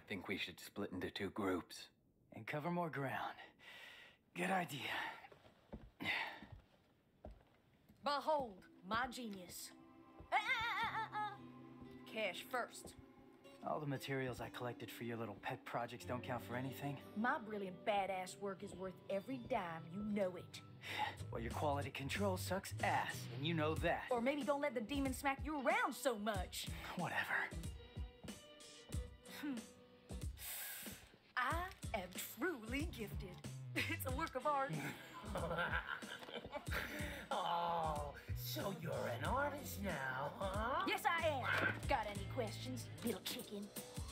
think we should split into two groups. And cover more ground. Good idea. Behold, my genius. Cash first. All the materials I collected for your little pet projects don't count for anything. My brilliant badass work is worth every dime, you know it. Well, your quality control sucks ass, and you know that. Or maybe don't let the demon smack you around so much. Whatever. I am truly gifted. It's a work of art. Oh, so you're an artist now, huh? Yes, I am. Got any questions, little chicken?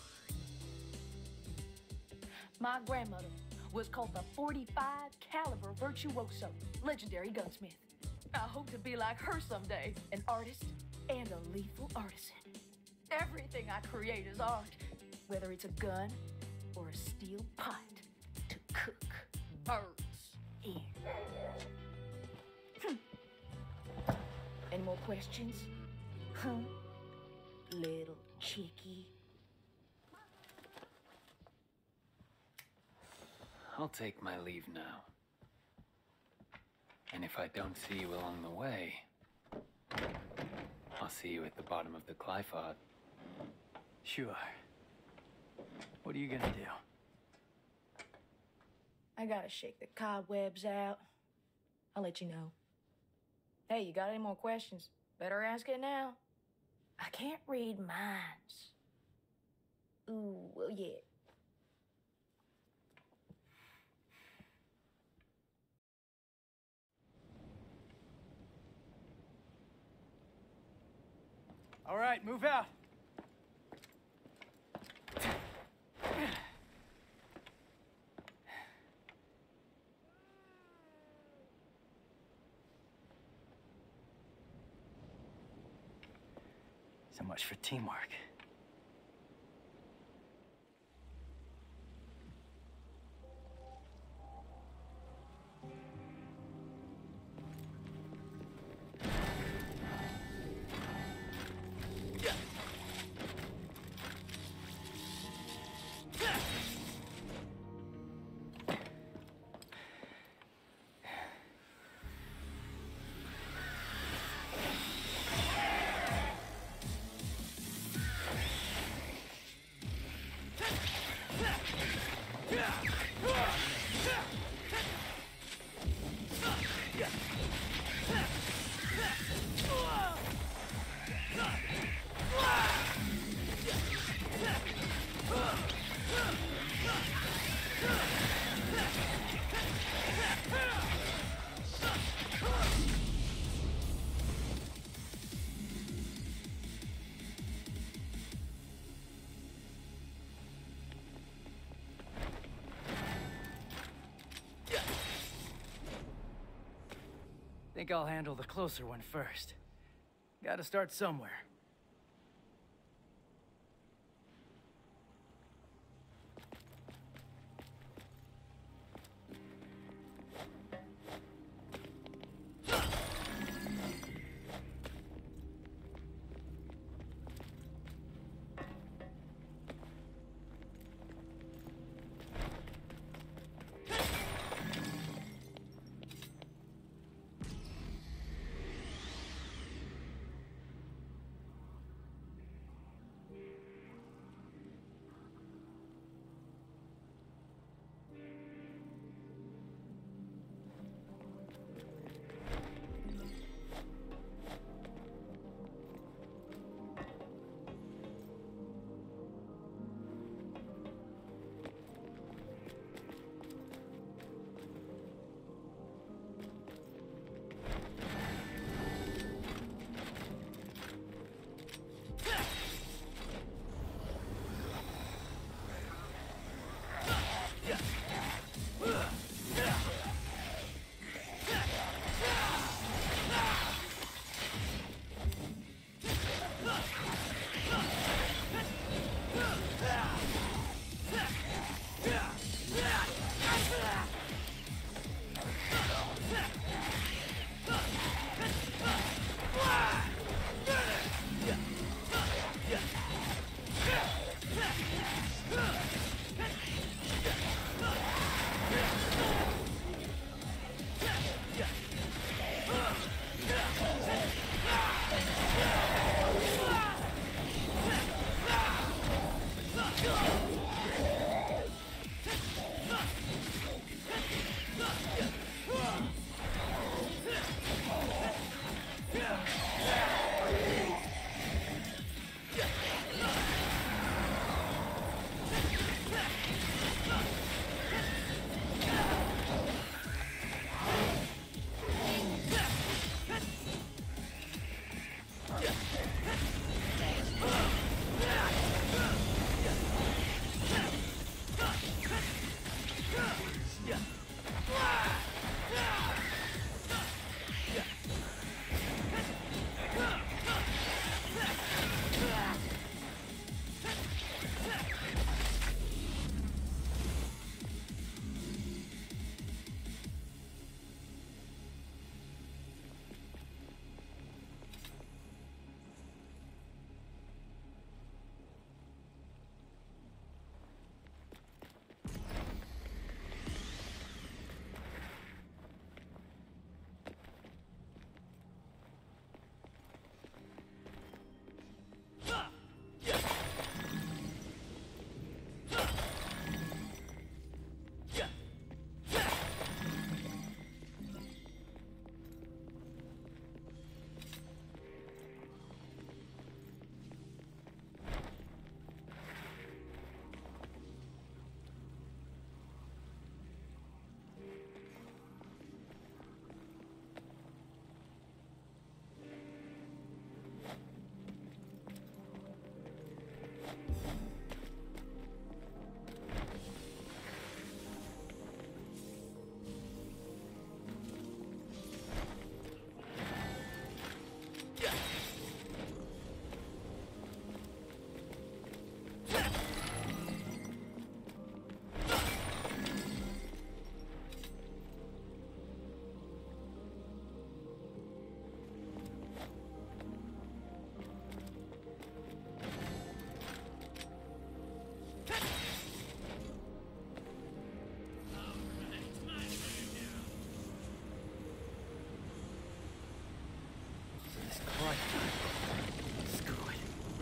My grandmother was called the 45 caliber virtuoso, legendary gunsmith. I hope to be like her someday, an artist and a lethal artisan. Everything I create is art, whether it's a gun or a steel pot to cook birds in. Any more questions? Huh? Little chickie. I'll take my leave now. And if I don't see you along the way, I'll see you at the bottom of the Glyphod. Sure. What are you gonna do? I gotta shake the cobwebs out. I'll let you know. Hey, you got any more questions? Better ask it now. I can't read minds. Ooh, well, yeah. All right, move out. So much for teamwork. Think I'll handle the closer one first. Gotta start somewhere.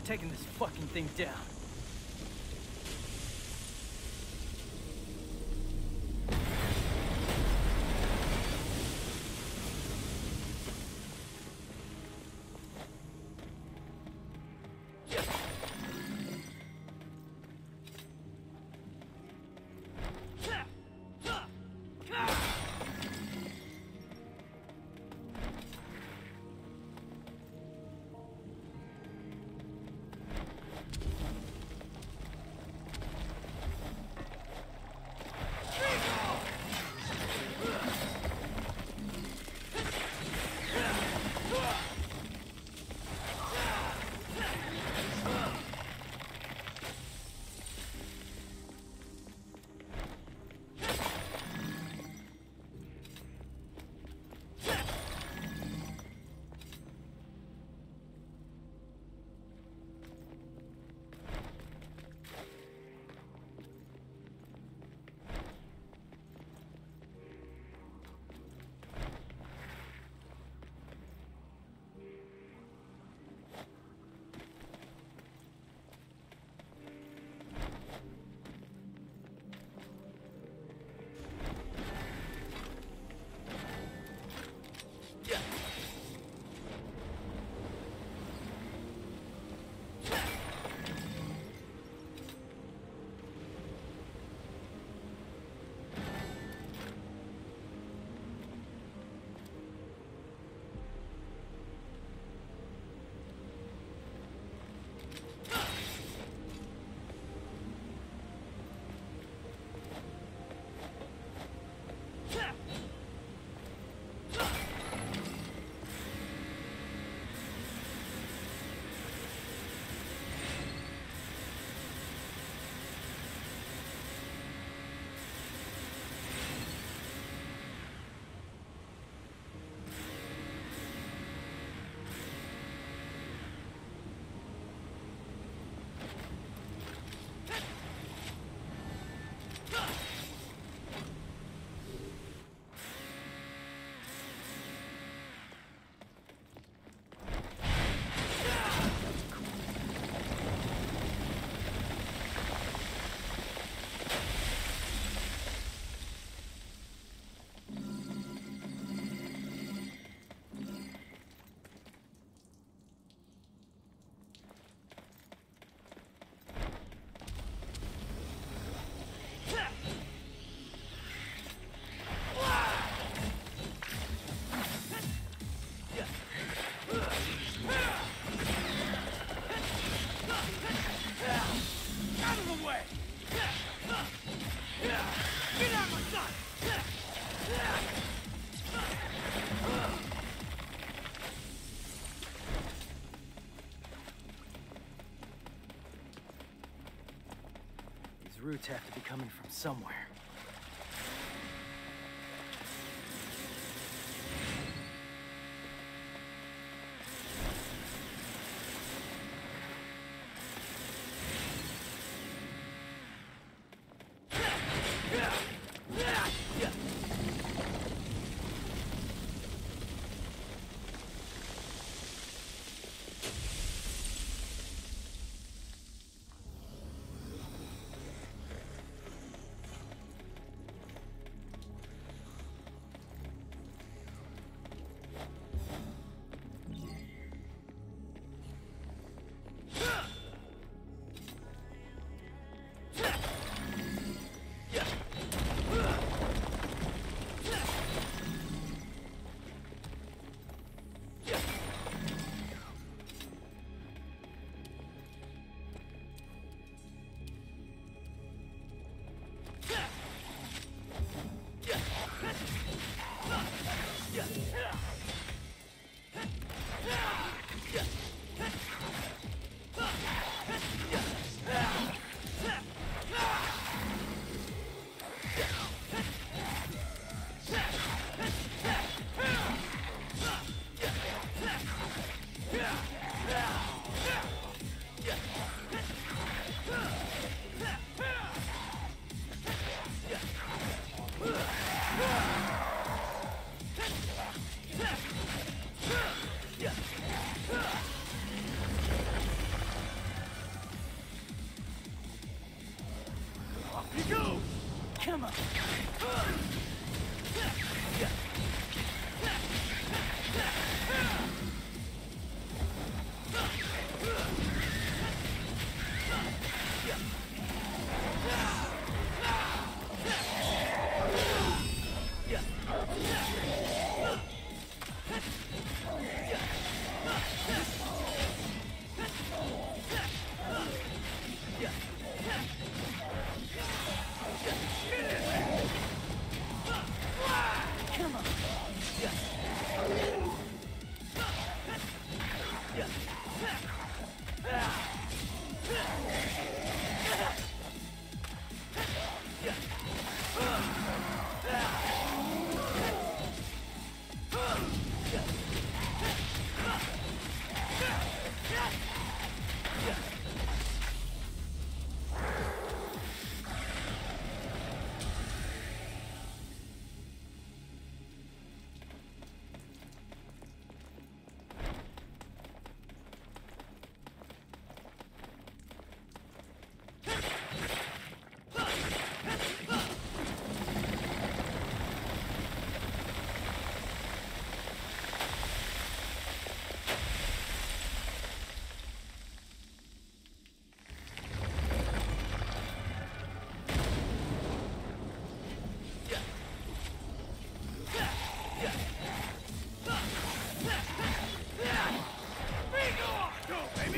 taking this fucking thing down. These roots have to be coming from somewhere.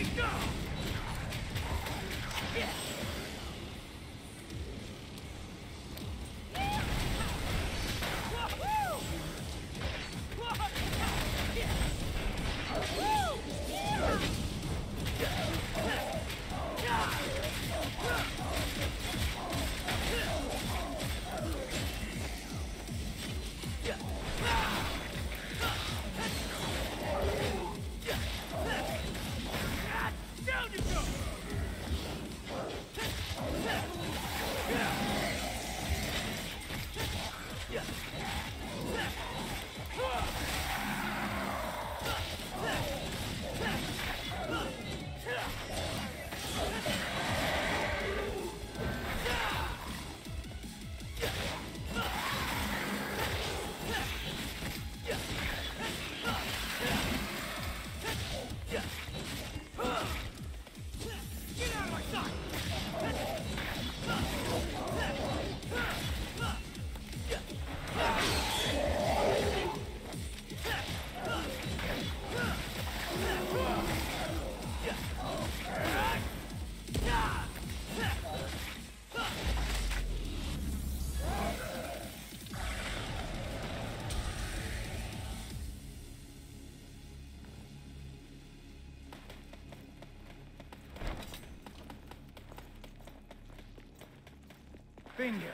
Bingo.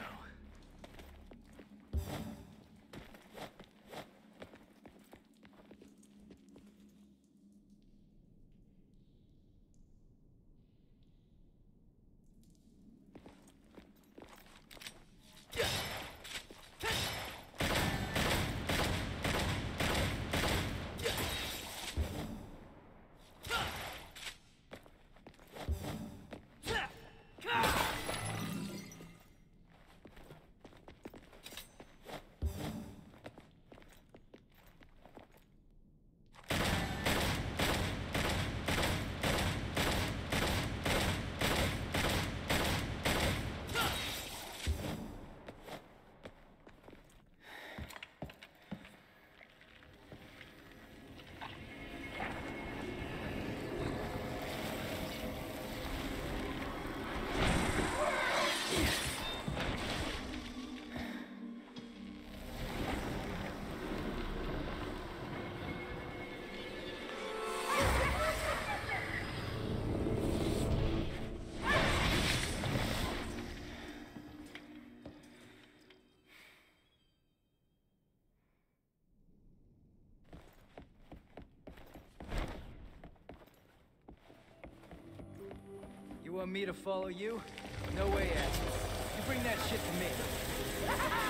You want me to follow you? No way, asshole. You bring that shit to me.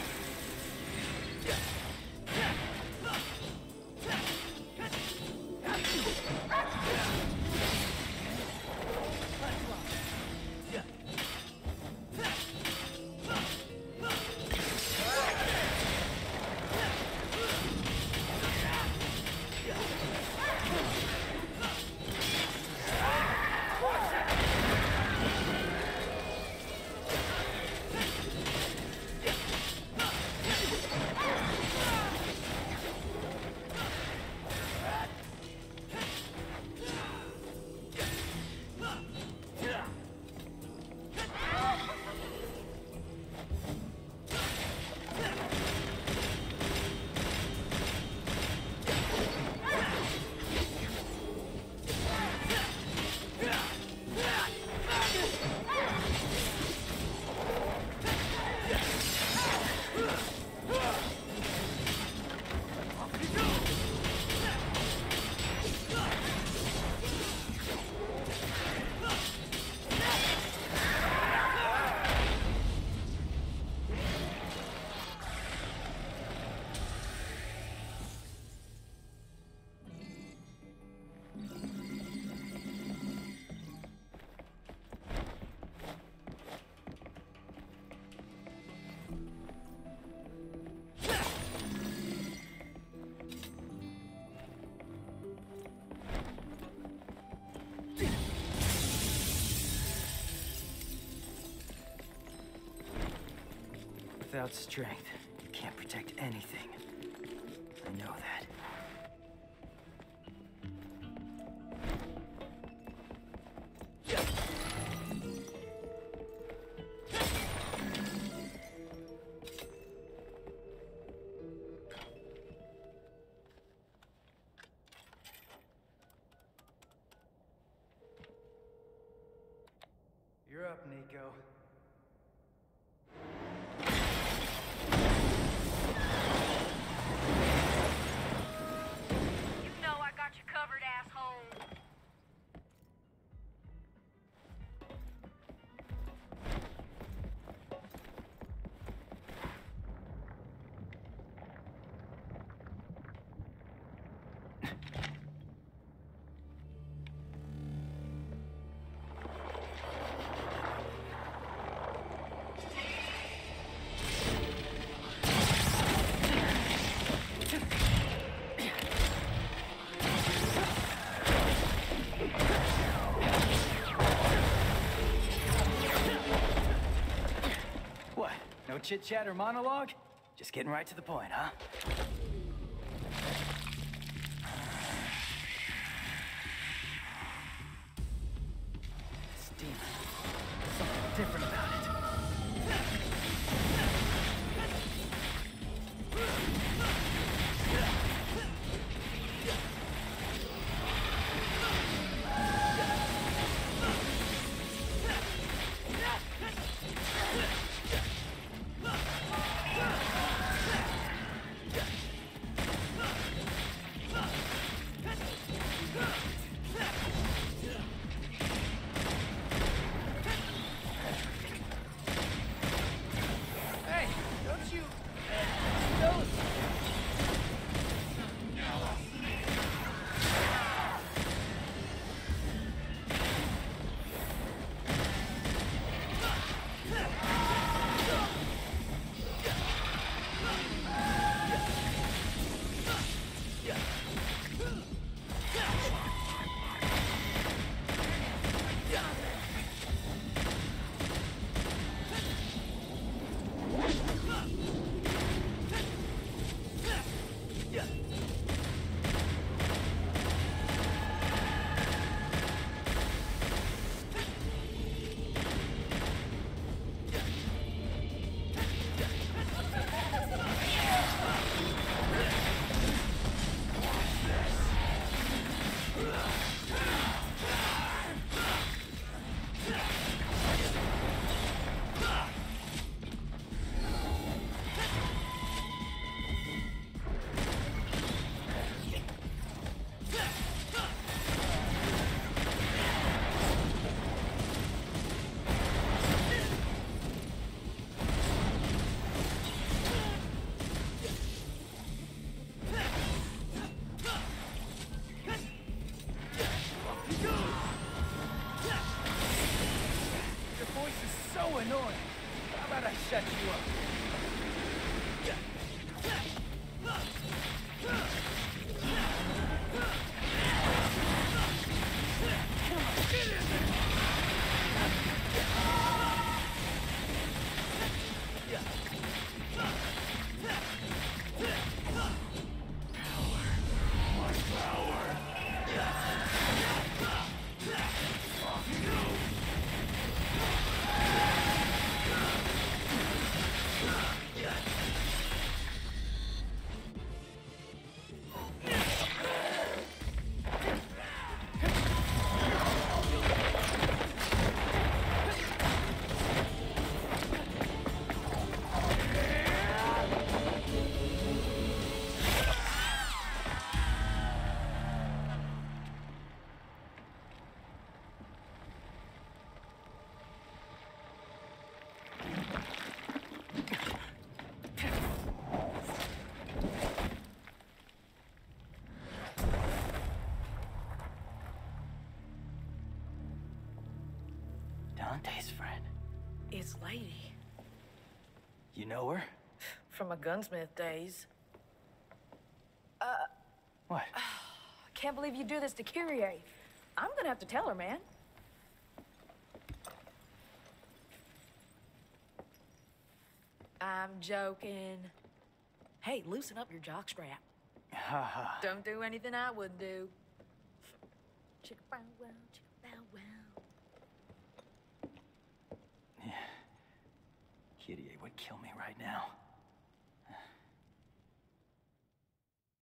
Without strength, you can't protect anything. I know that. You're up, Nico. You know I got you covered, asshole. What? No chit-chat or monologue? Just getting right to the point, huh? Steam. Something different about it. Hey, don't you... Those... Your voice is so annoying. How about I shut you up? Dante's friend. It's Lady. You know her? From my gunsmith days. What? Can't believe you do this to Kyrie. I'm gonna have to tell her, man. I'm joking. Hey, loosen up your jockstrap. Haha. Don't do anything I wouldn't do. Chicka bow wow, chicka bow wow. Kyrie would kill me right now.